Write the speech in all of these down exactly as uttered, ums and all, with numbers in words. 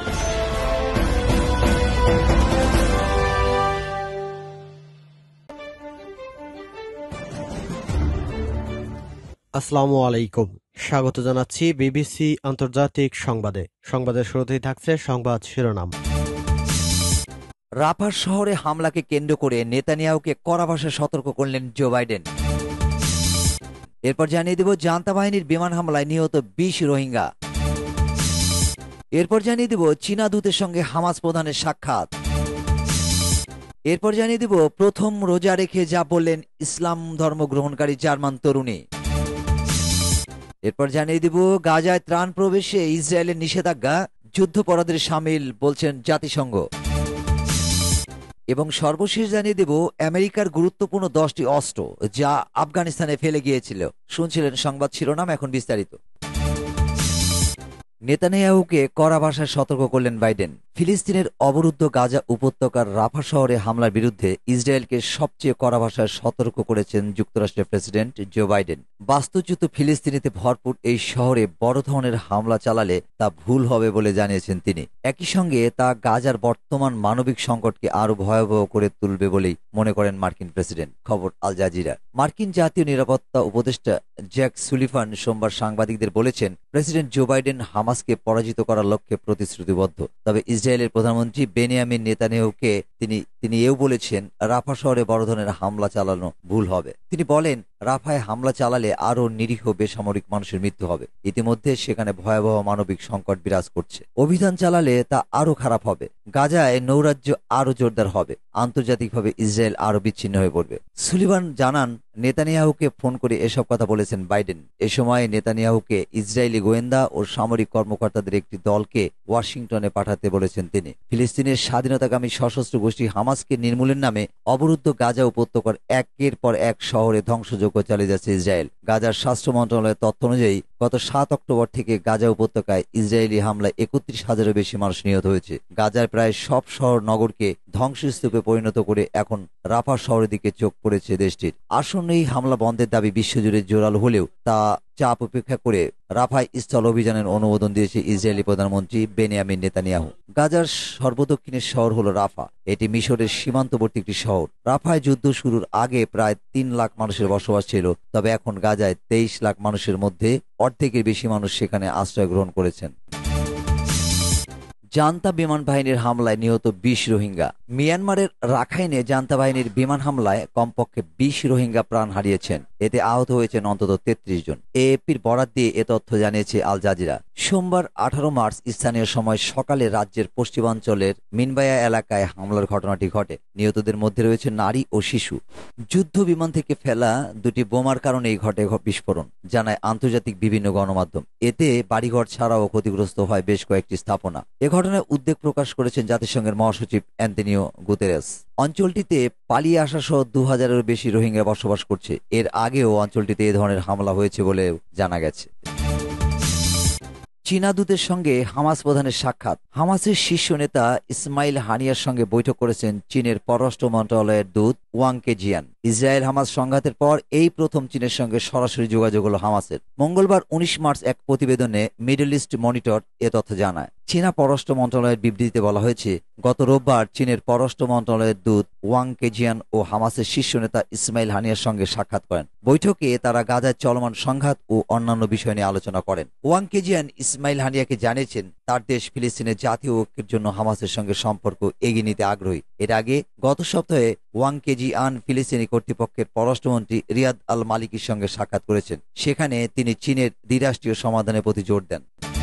আসসালামু আলাইকুম, স্বাগত জানাচ্ছি বিবিসি আন্তর্জাতিক সংবাদে। সংবাদের শুরুতেই থাকছে সংবাদ শিরোনাম। রাফা শহরে হামলাকে কেন্দ্র করে নেতানিয়াহুকে কড়া ভাষায় সতর্ক করলেন জো বাইডেন। এরপর জানিয়ে দেব জান্তা বাহিনীর বিমান হামলায় নিহত বিশ রোহিঙ্গা। এরপর জানিয়ে দেব চীনা দূতের সঙ্গে হামাস প্রধানের সাক্ষাৎ। এরপর জানিয়ে দেব প্রথম রোজা রেখে যা বললেন ইসলাম ধর্ম গ্রহণকারী জার্মান তরুণী। এরপর জানিয়ে দিব গাজায় ত্রাণ প্রবেশে ইসরায়েলের নিষেধাজ্ঞা, যুদ্ধাপরাধের সামিল বলছেন জাতিসংঘ। এবং সর্বশেষ জানিয়ে দেব আমেরিকার গুরুত্বপূর্ণ দশটি অস্ত্র যা আফগানিস্তানে ফেলে গিয়েছিল। শুনছিলেন সংবাদ শিরোনাম, এখন বিস্তারিত। নেতানিয়াহুকে কড়া ভাষায় সতর্ক করলেন বাইডেন। ফিলিস্তিনের অবরুদ্ধ গাজা উপত্যকার রাফা শহরে হামলার বিরুদ্ধে ইসরায়েলকে সবচেয়ে কড়া ভাষায় সতর্ক করেছেন যুক্তরাষ্ট্রের প্রেসিডেন্ট জো বাইডেন। বাস্তুচ্যুত ফিলিস্তিনিতে ভরপুর এই শহরে বড় ধরনের হামলা চালালে তা ভুল হবে বলে জানিয়েছেন তিনি। একই সঙ্গে তা গাজার বর্তমান মানবিক সংকটকে আরও ভয়াবহ করে তুলবে বলেই মনে করেন মার্কিন প্রেসিডেন্ট। খবর আল জাজিরা। মার্কিন জাতীয় নিরাপত্তা উপদেষ্টা জ্যাক সুলিভান সোমবার সাংবাদিকদের বলেছেন, প্রেসিডেন্ট জো বাইডেন হামাসকে পরাজিত করার লক্ষ্যে প্রতিশ্রুতিবদ্ধ। তবে ইসরায়েলের প্রধানমন্ত্রী বেনিয়ামিন নেতানিয়াহুকে তিনি তিনি এও বলেছেন রাফা শহরে বড় ধরনের হামলা চালানো ভুল হবে। তিনি বলেন, রাফায় হামলা চালালে আরও নিরীহ বেসামরিক মানুষের মৃত্যু হবে। ইতিমধ্যে সেখানে ভয়াবহ মানবিক সংকট বিরাজ করছে। অভিযান চালালে তা আরও খারাপ হবে। গাজায় নৈরাজ্য আরও জোরদার হবে। আন্তর্জাতিকভাবে ইসরায়েল আরও বিচ্ছিন্ন হয়ে পড়বে। সুলিভান জানান, নেতানিয়াহুকে ফোন করে এসব কথা বলেছেন বাইডেন। এ সময় নেতানিয়াহুকে ইসরায়েলি গোয়েন্দা ও সামরিক কর্মকর্তাদের একটি দলকে ওয়াশিংটনে পাঠাতে বলেছেন তিনি। ফিলিস্তিনের স্বাধীনতাকামী সশস্ত্র গোষ্ঠী হামাসকে নির্মূলের নামে অবরুদ্ধ গাজা উপত্যকার একের পর এক শহরে ধ্বংসযজ্ঞ চালিয়ে যাচ্ছে ইসরায়েল। গাজার স্বাস্থ্য মন্ত্রণালয়ের তথ্য অনুযায়ী গত সাত অক্টোবর থেকে গাজা উপত্যকায় ইসরায়েলি হামলায় একত্রিশ হাজারের বেশি মানুষ নিহত হয়েছে। গাজার প্রায় সব শহর নগরকে ধ্বংসস্তূপে পরিণত করে এখন রাফা শহরের দিকে চোখ পড়েছে দেশটির। আসন্ন এই হামলা বন্ধের দাবি বিশ্বজুড়ে জোরালো হলেও তা চাপ উপেক্ষা করে রাফায় স্থল অভিযানের অনুমোদন দিয়েছে ইসরায়েলি প্রধানমন্ত্রী বেনিয়ামিন নেতানিয়াহু। গাজার সর্বদক্ষিণের শহর হল রাফা। এটি মিশরের সীমান্তবর্তী একটি শহর। রাফায় যুদ্ধ শুরুর আগে প্রায় তিন লাখ মানুষের বসবাস ছিল, তবে এখন গাজায় তেইশ লাখ মানুষের মধ্যে অর্ধেকের বেশি মানুষ সেখানে আশ্রয় গ্রহণ করেছেন। জান্তা বিমান বাহিনীর হামলায় নিহত বিশ রোহিঙ্গা। মিয়ানমারের রাখাইনে জান্তা বাহিনীর বিমান হামলায় কমপক্ষে বিশ রোহিঙ্গা প্রাণ হারিয়েছেন। এতে আহত হয়েছেন অন্তত তেত্রিশ জন। এএপির বরাত দিয়ে এ তথ্য জানিয়েছে আল জাজিরা। সোমবার আঠারো মার্চ স্থানীয় সময় সকালে রাজ্যের পশ্চিমাঞ্চলের মিনবায়া এলাকায় হামলার ঘটনাটি ঘটে। নিহতদের মধ্যে রয়েছে নারী ও শিশু। যুদ্ধ বিমান থেকে ফেলা দুটি বোমার কারণেই ঘটে বিস্ফোরণ, জানায় আন্তর্জাতিক বিভিন্ন গণমাধ্যম। এতে বাড়িঘর ছাড়াও ক্ষতিগ্রস্ত হয় বেশ কয়েকটি স্থাপনা। এ ঘটনায় উদ্বেগ প্রকাশ করেছেন জাতিসংঘের মহাসচিব অ্যান্তোনিও গুতেরেস। অঞ্চলটিতে পালিয়ে আসা সহ দু হাজারেরও বেশি রোহিঙ্গা বসবাস করছে। এর আগেও অঞ্চলটিতে এ ধরনের হামলা হয়েছে বলে জানা গেছে। চীনা দূতের সঙ্গে হামাস প্রধানের সাক্ষাৎ। হামাসের শীর্ষ নেতা ইসমাইল হানিয়ার সঙ্গে বৈঠক করেছেন চীনের পররাষ্ট্র মন্ত্রণালয়ের দূত ওয়াং কেজিয়ান। ইসরায়েল হামাস সংঘাতের পর এই প্রথম চীনের সঙ্গে সরাসরি যোগাযোগ হল হামাসের। মঙ্গলবার উনিশ মার্চ এক প্রতিবেদনে মিডল ইস্ট মনিটর এ তথ্য জানায়। চীনা পররাষ্ট্র মন্ত্রণালয়ের বিবৃতিতে বলা হয়েছে, গত রোববার চীনের পররাষ্ট্র মন্ত্রণালয়ের দূত ওয়াং কেজিয়ান ও হামাসের শীর্ষ নেতা ইসমাইল হানিয়ার সঙ্গে সাক্ষাৎ করেন। বৈঠকে তারা গাজায় চলমান সংঘাত ও অন্যান্য বিষয় নিয়ে আলোচনা করেন। ওয়াং কেজিয়ান ইসমাইল হানিয়াকে জানিয়েছেন তার দেশ ফিলিস্তিনের জাতীয় ঐক্যের জন্য হামাসের সঙ্গে সম্পর্ক এগিয়ে নিতে আগ্রহী। এর আগে গত সপ্তাহে ওয়াং কেজিয়ান ফিলিস্তিনি কর্তৃপক্ষের পররাষ্ট্রমন্ত্রী রিয়াদ আল মালিকির সঙ্গে সাক্ষাৎ করেছেন। সেখানে তিনি চীনের দ্বিরাষ্ট্রীয় সমাধানের প্রতি জোর দেন।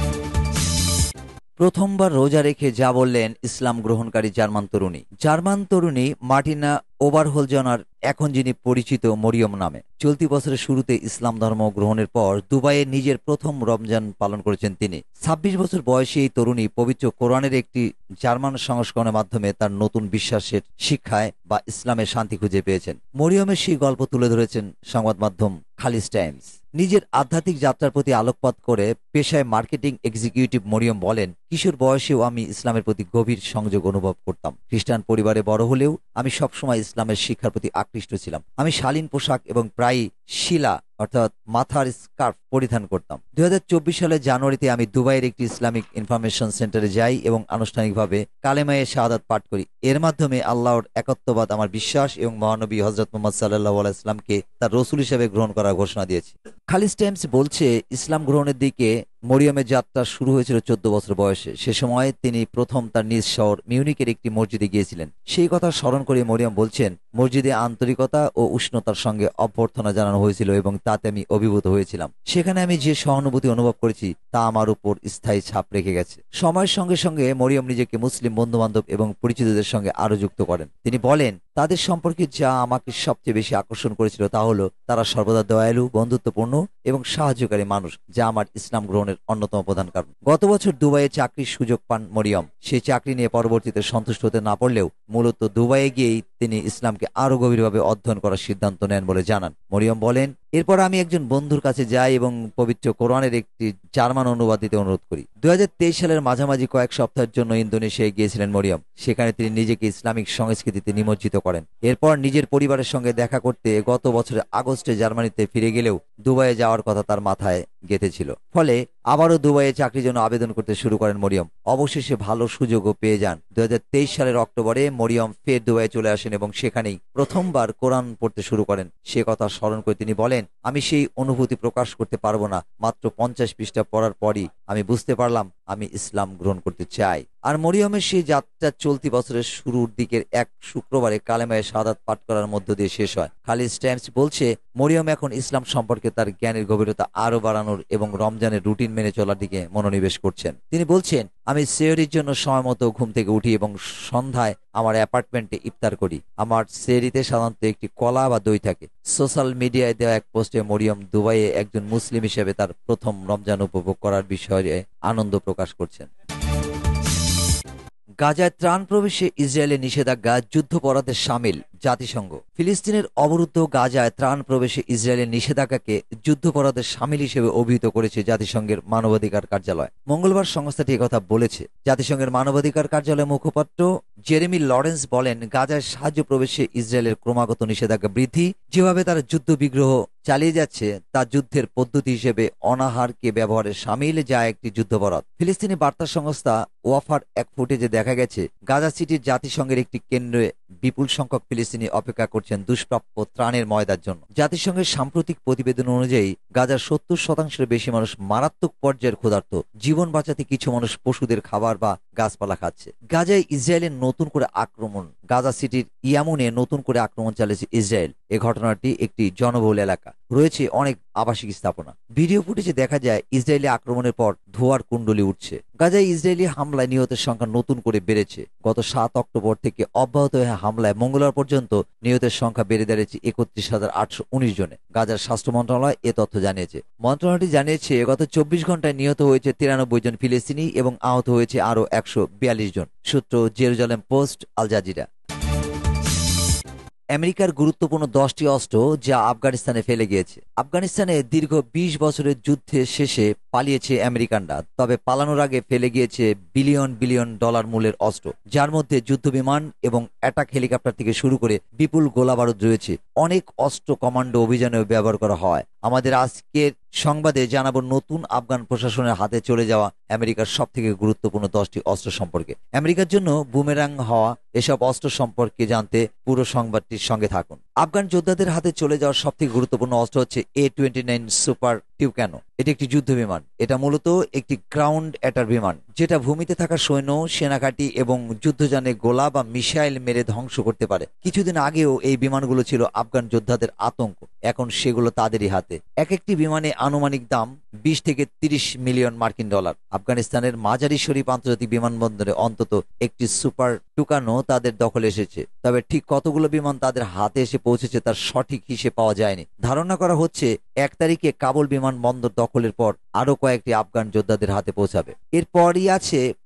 প্রথমবার রোজা রেখে যা বললেন ইসলাম গ্রহণকারী জার্মান তরুণী। জার্মান তরুণী মার্টিনা ওবারহোলজনার, এখন যিনি পরিচিত মরিয়ম নামে, চলতি বছরের শুরুতে ইসলাম ধর্ম গ্রহণের পর দুবাইয়ে নিজের প্রথম রমজান পালন করেছেন তিনি। ছাব্বিশ বছর বয়সী এই তরুণী পবিত্র কোরআনের একটি জার্মান সংস্করণের মাধ্যমে তার নতুন বিশ্বাসের শিক্ষায় বা ইসলামের শান্তি খুঁজে পেয়েছেন। মরিয়মের সেই গল্প তুলে ধরেছেন সংবাদ মাধ্যম খালিজ টাইমস। নিজের আধ্যাত্মিক যাত্রার প্রতি আলোকপাত করে পেশায় মার্কেটিং এক্সিকিউটিভ মরিয়ম বলেন, কিশোর বয়সেও আমি ইসলামের প্রতি গভীর সংযোগ অনুভব করতাম। খ্রিস্টান পরিবারে বড় হলেও আমি সবসময় ইসলামের শিক্ষার প্রতি আকৃষ্ট ছিলাম। আমি শালীন পোশাক এবং প্রায়ই শিলা অর্থাৎ মাথার স্কার্ফ পরিধান করতাম। দুই হাজার চব্বিশ সালের জানুয়ারিতে আমি দুবাইয়ের একটি ইসলামিক ইনফরমেশন সেন্টারে যাই এবং আনুষ্ঠানিকভাবে কালেমায়ে শাহাদাত পাঠ করি। এর মাধ্যমে আল্লাহর একত্ববাদ, আমার বিশ্বাস এবং মহানবী হযরত মুহাম্মদ সাল্লাল্লাহু আলাইহি ওয়াসাল্লামকে তার রসুল হিসেবে গ্রহণ করার ঘোষণা দিয়েছি। খালিজ টাইমস বলছে, ইসলাম গ্রহণের দিকে মরিয়মের যাত্রা শুরু হয়েছিল চোদ্দ বছর বয়সে। সে সময় তিনি প্রথম তার নিজ শহর মিউনিকের একটি মসজিদে গিয়েছিলেন। সেই কথা স্মরণ করে মরিয়ম বলছেন, মসজিদে আন্তরিকতা ও উষ্ণতার সঙ্গে অভ্যর্থনা জানানো হয়েছিল এবং তাতে আমি অভিভূত হয়েছিলাম। সেখানে আমি যে সহানুভূতি অনুভব করেছি তা আমার উপর স্থায়ী ছাপ রেখে গেছে। সময়ের সঙ্গে সঙ্গে মরিয়ম নিজেকে মুসলিম বন্ধুবান্ধব এবং পরিচিতদের সঙ্গে আরো যুক্ত করেন। তিনি বলেন, তাদের সম্পর্কে যা আমাকে সবচেয়ে বেশি আকর্ষণ করেছিল তা হলো তারা সর্বদা দয়ালু, বন্ধুত্বপূর্ণ এবং সাহায্যকারী মানুষ, যা আমার ইসলাম গ্রহণের অন্যতম প্রধান কারণ। গত বছর দুবাইয়ে চাকরির সুযোগ পান মরিয়ম। সেই চাকরি নিয়ে পরবর্তীতে সন্তুষ্ট হতে না পারলেও মূলত দুবাইয়ে গিয়েই তিনি ইসলামকে আরো গভীরভাবে অধ্যয়ন করার সিদ্ধান্ত নেন বলে জানান। মরিয়ম বলেন, এরপর আমি একজন বন্ধুর কাছে যাই এবং পবিত্র কোরআনের একটি জার্মান অনুবাদ দিতে অনুরোধ করি। দুই হাজার তেইশ সালের মাঝামাঝি কয়েক সপ্তাহের জন্য ইন্দোনেশিয়ায় গিয়েছিলেন মরিয়ম। সেখানে তিনি নিজেকে ইসলামিক সংস্কৃতিতে নিমজ্জিত করেন। এরপর নিজের পরিবারের সঙ্গে দেখা করতে গত বছরের আগস্টে জার্মানিতে ফিরে গেলেও দুবাইয়ে যাওয়ার কথা তার মাথায় গেঁথেছিল। ফলে আবারও দুবাইয়ে চাকরির জন্য আবেদন করতে শুরু করেন মরিয়ম। অবশেষে ভালো সুযোগও পেয়ে যান। দুই হাজার তেইশ সালের অক্টোবরে মরিয়ম ফের দুবাইয়ে চলে আসেন এবং সেখানেই প্রথমবার কোরআন পড়তে শুরু করেন। সে কথা স্মরণ করে তিনি বলেন, আমি সেই অনুভূতি প্রকাশ করতে পারবো না। মাত্র পঞ্চাশ পৃষ্ঠা পড়ার পরই আমি বুঝতে পারলাম আমি ইসলাম গ্রহণ করতে চাই। আর মরিয়মের সেই যাত্রা চলতি বছরের শুরুর দিকের এক শুক্রবারে কালেমায়ে শাহাদাত পাঠ করার মধ্য দিয়ে শেষ হয়। খালিজ টাইমস বলছে, মরিয়ম এখন ইসলাম সম্পর্কে তার জ্ঞানের গভীরতা আরো বাড়ানোর এবং রমজানের রুটিন মেনে চলার দিকে মনোনিবেশ করছেন। তিনি বলছেন, আমি সেহরির জন্য সময় মতো ঘুম থেকে উঠি এবং সন্ধ্যায় আমার অ্যাপার্টমেন্টে ইফতার করি। আমার সেহরিতে সাধারণত একটি কলা বা দই থাকে। সোশ্যাল মিডিয়ায় দেওয়া এক পোস্টে মরিয়ম দুবাইয়ে একজন মুসলিম হিসেবে তার প্রথম রমজান উপভোগ করার বিষয়ে আনন্দ প্রকাশ করছেন। গাজায় ত্রাণ প্রবেশে ইসরায়েলের নিষেধাজ্ঞা যুদ্ধাপরাধের শামিল জাতিসংঘ। ফিলিস্তিনের অবরুদ্ধ গাজায় ত্রাণ প্রবেশে ইসরায়েলের নিষেধাজ্ঞাকে যুদ্ধাপরাধের শামিল হিসেবে অভিহিত করেছে জাতিসংঘের মানবাধিকার কার্যালয়। মঙ্গলবার সংস্থাটি একথা বলেছে। জাতিসংঘের মানবাধিকার কার্যালয়ের মুখপাত্র জেরেমি লরেন্স বলেন, গাজায় সাহায্য প্রবেশে ইসরায়েলের ক্রমাগত নিষেধাজ্ঞা বৃদ্ধি, যেভাবে তারা যুদ্ধ বিগ্রহ চালিয়ে যাচ্ছে তা যুদ্ধের পদ্ধতি হিসেবে অনাহারকে ব্যবহারের শামিল, যা একটি যুদ্ধাপরাধ। ফিলিস্তিনি বার্তা সংস্থা ওয়াফার এক ফুটেজে দেখা গেছে গাজা সিটির জাতিসংঘের একটি কেন্দ্রে বিপুল সংখ্যক ফিলিস্তিনি অপেক্ষা করছেন দুষ্প্রাপ্য ত্রাণের ময়দার জন্য। জাতিসংঘের সাম্প্রতিক প্রতিবেদন অনুযায়ী গাজার সত্তর শতাংশের বেশি মানুষ মারাত্মক পর্যায়ের ক্ষুধার্ত। জীবন বাঁচাতে কিছু মানুষ পশুদের খাবার বা গাছপালা খাচ্ছে। গাজায় ইসরায়েলের নতুন করে আক্রমণ। গাজা সিটির ইয়ামুনে নতুন করে আক্রমণ চালিয়েছে ইসরায়েল। এ ঘটনাটি একটি জনবহুল এলাকা, রয়েছে অনেক আবাসিক স্থাপনা। ভিডিও ফুটেজে দেখা যায় ইসরায়েলি আক্রমণের পর ধোঁয়ার কুণ্ডলি উঠছে। গাজায় ইসরায়েলি হামলায় নিহতের সংখ্যা নতুন করে বেড়েছে। গত সাত অক্টোবর থেকে অব্যাহত হামলায় মঙ্গলবার পর্যন্ত নিহতের সংখ্যা বেড়ে দাঁড়িয়েছে একত্রিশ হাজার আটশো উনিশ জনে। গাজার স্বাস্থ্য মন্ত্রণালয় এ তথ্য জানিয়েছে। মন্ত্রণালয়টি জানিয়েছে গত চব্বিশ ঘন্টায় নিহত হয়েছে তিরানব্বই জন ফিলিস্তিনি এবং আহত হয়েছে আরও একশো বিয়াল্লিশ জন। সূত্র জেরুজালেম পোস্ট, আল জাজিরা। আমেরিকার গুরুত্বপূর্ণ দশটি অস্ত্র যা আফগানিস্তানে ফেলে গিয়েছে। আফগানিস্তানে দীর্ঘ বিশ বছরের যুদ্ধের শেষে পালিয়েছে আমেরিকানরা, তবে পালানোর আগে ফেলে গিয়েছে বিলিয়ন বিলিয়ন ডলার মূল্যের অস্ত্র, যার মধ্যে যুদ্ধবিমান এবং অ্যাটাক হেলিকপ্টার থেকে শুরু করে বিপুল গোলাবারুদ রয়েছে। অনেক অস্ত্র কমান্ডো অভিযানেও ব্যবহার করা হয়। আমাদের আজকের সংবাদে জানাবো নতুন আফগান প্রশাসনের হাতে চলে যাওয়া আমেরিকার সব থেকে গুরুত্বপূর্ণ দশটি অস্ত্র সম্পর্কে। আমেরিকার জন্য বুমেরাং হওয়া এসব অস্ত্র সম্পর্কে জানতে পুরো সংবাদটির সঙ্গে থাকুন। আফগান যোদ্ধাদের হাতে চলে যাওয়ার সব থেকে গুরুত্বপূর্ণ অস্ত্র হচ্ছে A twenty nine super Tucano. এটি একটি যুদ্ধ বিমান। এটা মূলত একটি গ্রাউন্ড অ্যাটাক বিমান, যেটা ভূমিতে থাকা সৈন্য, সেনাঘাঁটি এবং যুদ্ধযানে গোলা বা মিসাইল মেরে ধ্বংস করতে পারে। কিছুদিন আগেও এই বিমানগুলো ছিল আফগান যোদ্ধাদের আতঙ্ক, এখন সেগুলো তাদেরই হাতে। এক একটি বিমানে আনুমানিক দাম বিশ থেকে তিরিশ মিলিয়ন মার্কিন ডলার। আফগানিস্তানের মাজারি শরীফ আন্তর্জাতিক বিমানবন্দরে অন্তত একটি সুপার টুকানো তাদের দখলে এসেছে, তবে ঠিক কতগুলো বিমান তাদের হাতে এসে পৌঁছেছে তার সঠিক হিসেব পাওয়া যায়নি। ধারণা করা হচ্ছে এক তারিখে কাবুল বিমানবন্দর দখলের পর আরো কয়েকটি আফগান যোদ্ধাদের হাতে পৌঁছাবে। এরপরই আছে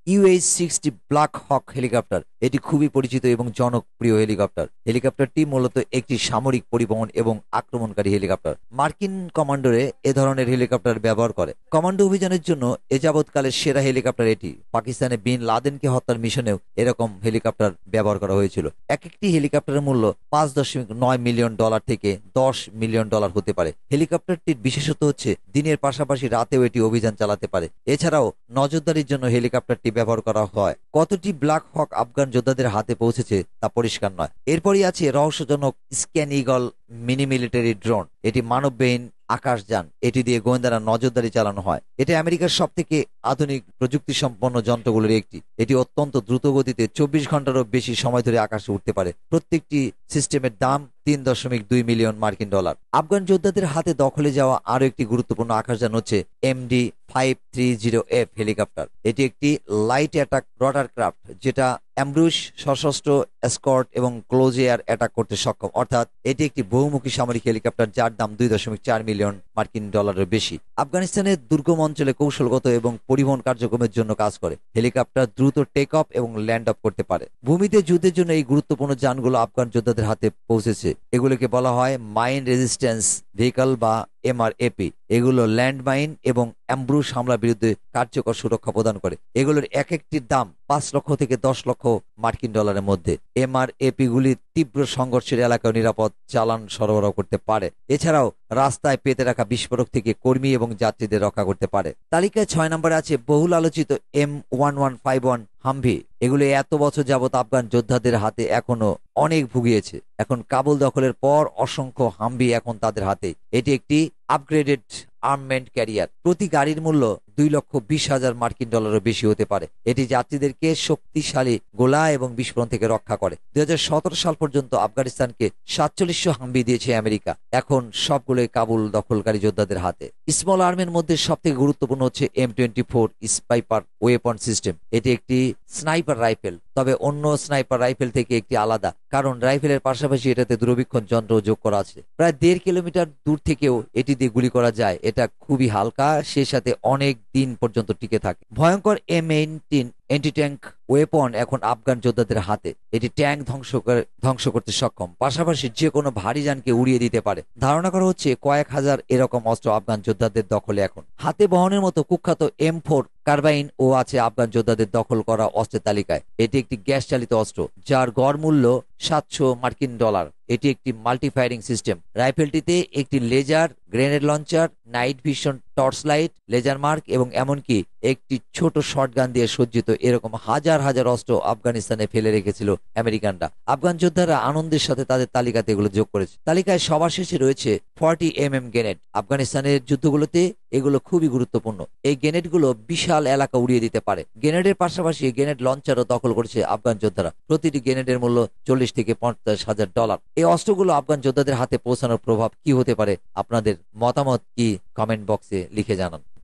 UH sixty Black Hawk helicopter. এটি খুবই পরিচিত এবং জনপ্রিয় হেলিকপ্টার। হেলিকপ্টারটি মূলত একটি সামরিক পরিবহন এবং আক্রমণকারী হেলিকপ্টার। মার্কিন কমান্ডোরে এ ধরনের হেলিকপ্টার ব্যবহার করে। কমান্ডো অভিযানের জন্য এ যাবৎকালের সেরা হেলিকপ্টার এটি। পাকিস্তানে বিন লাদেনকে হত্যার মিশনেও এরকম হেলিকপ্টার ব্যবহার করা হয়েছিল। এক একটি হেলিকপ্টারের মূল্য পাঁচ দশমিক নয় মিলিয়ন ডলার থেকে দশ মিলিয়ন ডলার হতে পারে। হেলিকপ্টারটির বিশেষত্ব হচ্ছে দিনের পাশাপাশি রাতেও এটি অভিযান চালাতে পারে। এছাড়াও নজরদারির জন্য হেলিকপ্টারটি ব্যবহার করা হয়। কতটি ব্ল্যাক হক আফগান যোদ্ধাদের হাতে পৌঁছেছে তা পরিষ্কার নয়। এরপরই আছে রহস্যজনক scan eagle mini military drone. এটি মানববিহীন আকাশযান। এটি দিয়ে গোয়েন্দারা নজরদারি চালানো হয়। এটা আমেরিকার সব থেকে আধুনিক প্রযুক্তি সম্পন্ন যন্ত্রগুলোর একটি। এটি অত্যন্ত দ্রুত গতিতে চব্বিশ ঘন্টারও বেশি সময় ধরে আকাশে উঠতে পারে। প্রত্যেকটি সিস্টেমের দাম তিন দশমিক দুই মিলিয়ন মার্কিন ডলার। আফগান যোদ্ধাদের হাতে দখলে যাওয়া আরো একটি গুরুত্বপূর্ণ আকাশযান হচ্ছে MD five three zero F helicopter. এটি একটি লাইট অ্যাটাক রটারক্রাফট, যেটা অ্যাম্ব্রুশ, সশস্ত্র, এসকর্ট এবং ক্লোজ এয়ার অ্যাটাক করতে সক্ষম। অর্থাৎ এটি একটি বহুমুখী সামরিক হেলিকপ্টার যার দাম দুই দশমিক চার মিলিয়ন মার্কিন ডলারের বেশি। আফগানিস্তানের দুর্গম অঞ্চলে কৌশলগত এবং পরিবহন কার্যক্রমের জন্য কাজ করে। হেলিকপ্টার দ্রুত টেক অফ এবং ল্যান্ড অফ করতে পারে। ভূমিতে যুদ্ধের জন্য এই গুরুত্বপূর্ণ যানগুলো আফগান যোদ্ধাদের হাতে পৌঁছেছে। এগুলোকে বলা হয় মাইন রেজিস্ট্যান্স ভেহিকল বা এমআরএপি। এগুলো ল্যান্ডমাইন এবং অ্যাম্ব্রুশ হামলার বিরুদ্ধে কার্যকর সুরক্ষা প্রদান করে। এগুলোর এক একটির দাম পাঁচ লক্ষ থেকে দশ লক্ষ মার্কিন ডলারের মধ্যে। এমআরএপি গুলি তীব্র সংঘর্ষের এলাকায় নিরাপদ চালান সরবরাহ করতে পারে। এছাড়াও রাস্তায় পেতে রাখা বিস্ফোরক থেকে কর্মী এবং যাত্রীদের রক্ষা করতে পারে। তালিকায় ছয় নম্বরে আছে বহুল আলোচিত M one one five one Humvee. এগুলো এত বছর যাবৎ আফগান যোদ্ধাদের হাতে এখনো অনেক ভুগিয়েছে। এখন কাবুল দখলের পর অসংখ্য হামভি এখন তাদের হাতে। এটি একটি আপগ্রেডেড আর্মমেন্ট ক্যারিয়ার। প্রতি গাড়ির মূল্য দুই লক্ষ বিশ হাজার মার্কিন ডলারের বেশি হতে পারে। এটি যাত্রীদেরকে শক্তিশালী গোলা এবং বিস্ফোরণ থেকে রক্ষা করে। দুই হাজার সতেরো সাল পর্যন্ত আফগানিস্তানকে সাতচল্লিশশো হামভি দিয়েছে আমেরিকা। এখন সবগুলোই কাবুল দখলকারী যোদ্ধাদের হাতে। স্মল আর্মের মধ্যে সব থেকে গুরুত্বপূর্ণ হচ্ছে M twenty four sniper weapon system. এটি একটি স্নাইপার রাইফেল, তবে অন্য স্নাইপার রাইফেল থেকে একটি আলাদা, কারণ রাইফেলের পাশাপাশি এটাতে দূরবীক্ষণ যন্ত্র যোগ করা আছে। প্রায় দেড় কিলোমিটার দূর থেকেও এটি দিয়ে গুলি করা যায়। এটা খুবই হালকা, সে সাথে অনেক দিন পর্যন্ত টিকে থাকে। ভয়ঙ্কর M eighteen anti tank weapon এখন আফগান যোদ্ধাদের হাতে। এটি ট্যাঙ্ক ধ্বংস করে ধ্বংস করতে সক্ষম, পাশাপাশি যে কোনো ভারী যানকে উড়িয়ে দিতে পারে। ধারণা করা হচ্ছে কয়েক হাজার এরকম অস্ত্র আফগান যোদ্ধাদের দখলে এখন। হাতে বহনের মতো কুখ্যাত এম ফোর কার্বাইন ও আছে আফগান যোদ্ধাদের দখল করা অস্ত্রের তালিকায়। এটি একটি গ্যাস চালিত অস্ত্র যার গড় মূল্য সাতশো মার্কিন ডলার। এটি একটি মাল্টিফায়ারিং সিস্টেম। রাইফেলটিতে একটি laser, grenade launcher, night vision torch light, laser mark এবং এমনকি একটি ছোট শটগান দিয়ে সজ্জিত এরকম হাজার হাজার অস্ত্র আফগানিস্তানে ফেলে রেখেছিল আমেরিকানরা। আফগান যোদ্ধারা আনন্দের সাথে তাদের তালিকাতে এগুলো যোগ করেছে। তালিকায় সবার শেষে রয়েছে ফর্টি এম এম গ্রেনেড। আফগানিস্তানের যুদ্ধগুলোতে এগুলো খুবই গুরুত্বপূর্ণ। এই গ্রেনেডগুলো বিশাল এলাকা উড়িয়ে দিতে পারে। গ্রেনেডের পাশাপাশি গ্রেনেড লঞ্চারও দখল করেছে আফগান যোদ্ধারা। প্রতিটি গ্রেনেডের মূল্য চল্লিশ থেকে পঞ্চাশ হাজার ডলার। এই অস্ত্রগুলো আফগান যোদ্ধাদের হাতে পৌঁছানোর প্রভাব কি হতে পারে? আপনাদের মতামত কি কমেন্ট বক্সে লিখে জানান।